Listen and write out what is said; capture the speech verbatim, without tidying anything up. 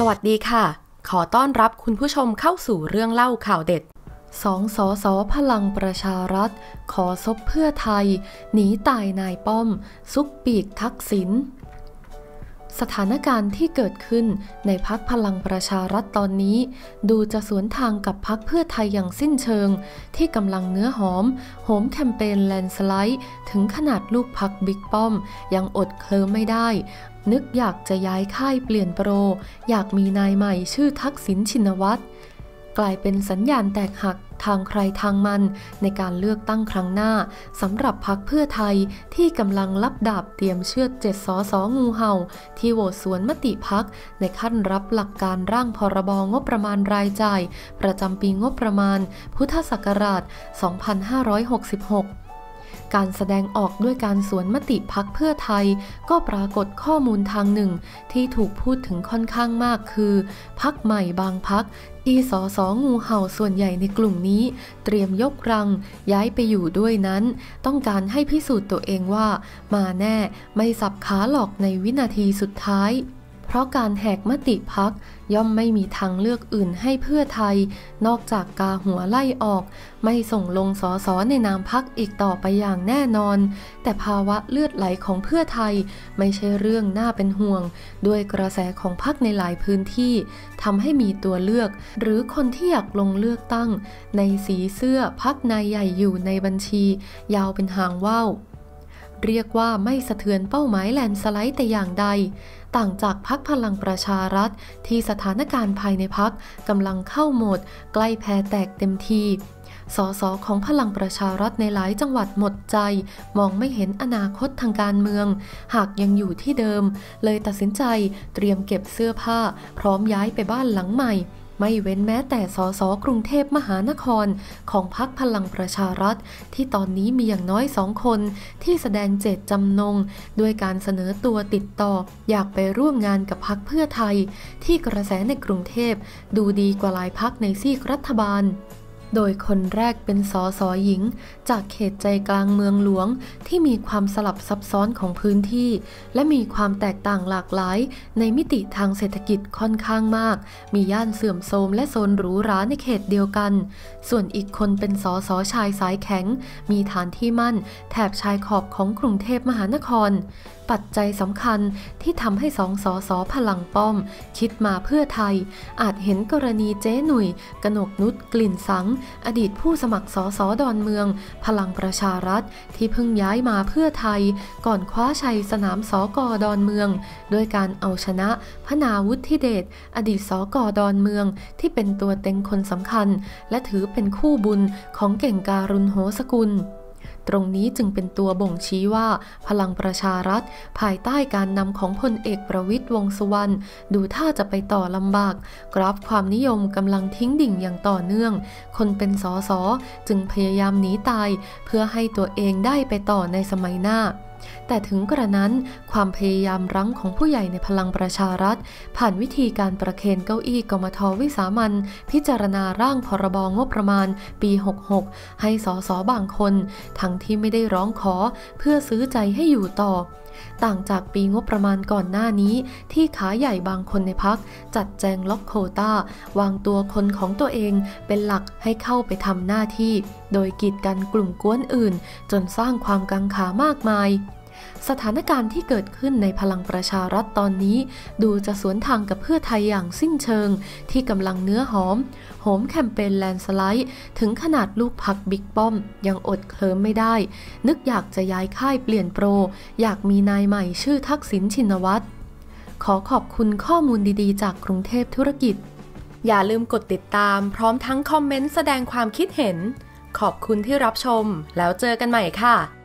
สวัสดีค่ะขอต้อนรับคุณผู้ชมเข้าสู่เรื่องเล่าข่าวเด็ดสองสสพลังประชารัฐขอซบเพื่อไทยหนีตายนายป้อมซุกปีกทักษิณสถานการณ์ที่เกิดขึ้นในพรรคพลังประชารัฐตอนนี้ดูจะสวนทางกับพรรคเพื่อไทยอย่างสิ้นเชิงที่กำลังเนื้อหอมโหมแคมเปญแลนด์สไลด์ถึงขนาดลูกพรรคบิ๊กป้อมยังอดเคลิ้มไม่ได้นึกอยากจะย้ายค่ายเปลี่ยนโปรอยากมีนายใหม่ชื่อทักษิณชินวัตรกลายเป็นสัญญาณแตกหักทางใครทางมันในการเลือกตั้งครั้งหน้าสำหรับพรรคเพื่อไทยที่กำลังลับดาบเตรียมเชือดเจ็ดสสงูเห่าที่โหวตสวนมติพรรคในขั้นรับหลักการร่างพรบงบประมาณรายจ่ายประจำปีงบประมาณพุทธศักราชสองพันห้าร้อยหกสิบหกการแสดงออกด้วยการสวนมติพรรคเพื่อไทยก็ปรากฏข้อมูลทางหนึ่งที่ถูกพูดถึงค่อนข้างมากคือพรรคใหม่บางพรรคที่สสงูเห่าส่วนใหญ่ในกลุ่มนี้เตรียมยกรังย้ายไปอยู่ด้วยนั้นต้องการให้พิสูจน์ตัวเองว่ามาแน่ไม่สับขาหลอกในวินาทีสุดท้ายเพราะการแหกมติพรรคย่อมไม่มีทางเลือกอื่นให้เพื่อไทยนอกจากกาหัวไล่ออกไม่ส่งลงสสในนามพรรคอีกต่อไปอย่างแน่นอนแต่ภาวะเลือดไหลของเพื่อไทยไม่ใช่เรื่องน่าเป็นห่วงด้วยกระแสของพรรคในหลายพื้นที่ทำให้มีตัวเลือกหรือคนที่อยากลงเลือกตั้งในสีเสื้อพรรคนายใหญ่อยู่ในบัญชียาวเป็นหางว่าวเรียกว่าไม่สะเทือนเป้าหมายแลนด์สไลด์แต่อย่างใดต่างจากพรรคพลังประชารัฐที่สถานการณ์ภายในพรรคกำลังเข้าโหมดใกล้แพ้แตกเต็มทีสสของพลังประชารัฐในหลายจังหวัดหมดใจมองไม่เห็นอนาคตทางการเมืองหากยังอยู่ที่เดิมเลยตัดสินใจเตรียมเก็บเสื้อผ้าพร้อมย้ายไปบ้านหลังใหม่ไม่เว้นแม้แต่สสกรุงเทพมหานครของพรรคพลังประชารัฐที่ตอนนี้มีอย่างน้อยสองคนที่แสดงเจตจำนงด้วยการเสนอตัวติดต่ออยากไปร่วมงานกับพรรคเพื่อไทยที่กระแสในกรุงเทพดูดีกว่าหลายพรรคในซีกรัฐบาลโดยคนแรกเป็นสสหญิงจากเขตใจกลางเมืองหลวงที่มีความสลับซับซ้อนของพื้นที่และมีความแตกต่างหลากหลายในมิติทางเศรษฐกิจค่อนข้างมากมีย่านเสื่อมโทรมและโซนหรูหราในเขตเดียวกันส่วนอีกคนเป็นสสชายสายแข็งมีฐานที่มั่นแถบชายขอบของกรุงเทพมหานครปัจจัยสำคัญที่ทำให้สองสสพลังป้อมคิดมาเพื่อไทยอาจเห็นกรณีเจ๊หนุ่ยกนกนุชกลิ่นสังอดีตผู้สมัครสสดอนเมืองพลังประชารัฐที่เพิ่งย้ายมาเพื่อไทยก่อนคว้าชัยสนามสกดอนเมืองด้วยการเอาชนะพนาวุฒิเดชอดีตสกดอนเมืองที่เป็นตัวเต็งคนสำคัญและถือเป็นคู่บุญของเก่งการุณโหสกุลตรงนี้จึงเป็นตัวบ่งชี้ว่าพลังประชารัฐภายใต้การนำของพลเอกประวิตรวงษ์สุวรรณดูท่าจะไปต่อลำบากกราฟความนิยมกำลังทิ้งดิ่งอย่างต่อเนื่องคนเป็นสสจึงพยายามหนีตายเพื่อให้ตัวเองได้ไปต่อในสมัยหน้าแต่ถึงกระนั้นความพยายามรั้งของผู้ใหญ่ในพลังประชารัฐผ่านวิธีการประเคนเก้าอี้กมทวิสามัญพิจารณาร่างพรบงบประมาณปีหกสิบหกให้สสบางคนทั้งที่ไม่ได้ร้องขอเพื่อซื้อใจให้อยู่ต่อต่างจากปีงบประมาณก่อนหน้านี้ที่ขาใหญ่บางคนในพรรคจัดแจงล็อกโควต้าวางตัวคนของตัวเองเป็นหลักให้เข้าไปทำหน้าที่โดยกีดกันกลุ่มกวนอื่นจนสร้างความกังขามากมายสถานการณ์ที่เกิดขึ้นในพลังประชารัฐตอนนี้ดูจะสวนทางกับเพื่อไทยอย่างสิ้นเชิงที่กำลังเนื้อหอมโหมแคมเปญแลนด์สไลด์ถึงขนาดลูกพรรคบิ๊กป้อมยังอดเคลิ้มไม่ได้นึกอยากจะย้ายค่ายเปลี่ยนโปรอยากมีนายใหม่ชื่อทักษิณชินวัตรขอขอบคุณข้อมูลดีๆจากกรุงเทพธุรกิจอย่าลืมกดติดตามพร้อมทั้งคอมเมนต์แสดงความคิดเห็นขอบคุณที่รับชมแล้วเจอกันใหม่ค่ะ